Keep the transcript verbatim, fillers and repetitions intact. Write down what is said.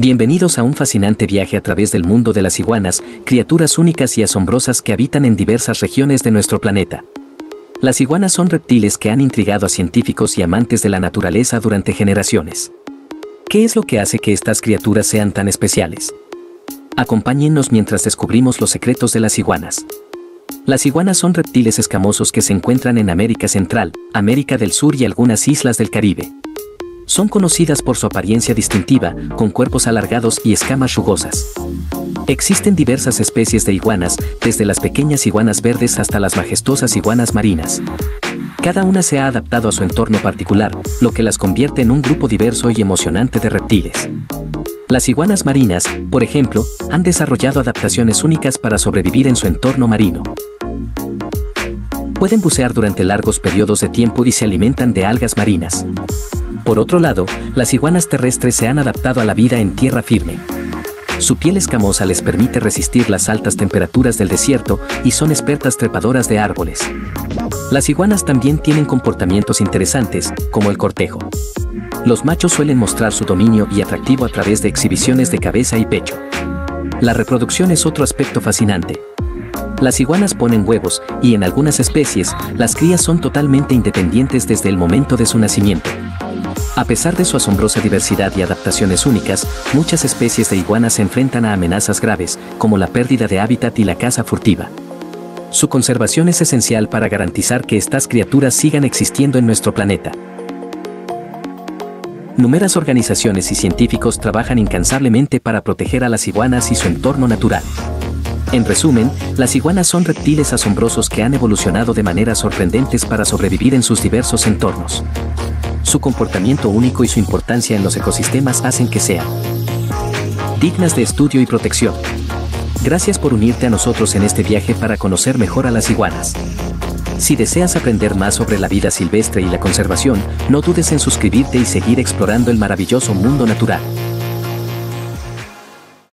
Bienvenidos a un fascinante viaje a través del mundo de las iguanas, criaturas únicas y asombrosas que habitan en diversas regiones de nuestro planeta. Las iguanas son reptiles que han intrigado a científicos y amantes de la naturaleza durante generaciones. ¿Qué es lo que hace que estas criaturas sean tan especiales? Acompáñennos mientras descubrimos los secretos de las iguanas. Las iguanas son reptiles escamosos que se encuentran en América Central, América del Sur y algunas islas del Caribe. Son conocidas por su apariencia distintiva, con cuerpos alargados y escamas rugosas. Existen diversas especies de iguanas, desde las pequeñas iguanas verdes hasta las majestuosas iguanas marinas. Cada una se ha adaptado a su entorno particular, lo que las convierte en un grupo diverso y emocionante de reptiles. Las iguanas marinas, por ejemplo, han desarrollado adaptaciones únicas para sobrevivir en su entorno marino. Pueden bucear durante largos periodos de tiempo y se alimentan de algas marinas. Por otro lado, las iguanas terrestres se han adaptado a la vida en tierra firme. Su piel escamosa les permite resistir las altas temperaturas del desierto y son expertas trepadoras de árboles. Las iguanas también tienen comportamientos interesantes, como el cortejo. Los machos suelen mostrar su dominio y atractivo a través de exhibiciones de cabeza y pecho. La reproducción es otro aspecto fascinante. Las iguanas ponen huevos, y en algunas especies, las crías son totalmente independientes desde el momento de su nacimiento. A pesar de su asombrosa diversidad y adaptaciones únicas, muchas especies de iguanas se enfrentan a amenazas graves, como la pérdida de hábitat y la caza furtiva. Su conservación es esencial para garantizar que estas criaturas sigan existiendo en nuestro planeta. Numerosas organizaciones y científicos trabajan incansablemente para proteger a las iguanas y su entorno natural. En resumen, las iguanas son reptiles asombrosos que han evolucionado de maneras sorprendentes para sobrevivir en sus diversos entornos. Su comportamiento único y su importancia en los ecosistemas hacen que sean dignas de estudio y protección. Gracias por unirte a nosotros en este viaje para conocer mejor a las iguanas. Si deseas aprender más sobre la vida silvestre y la conservación, no dudes en suscribirte y seguir explorando el maravilloso mundo natural.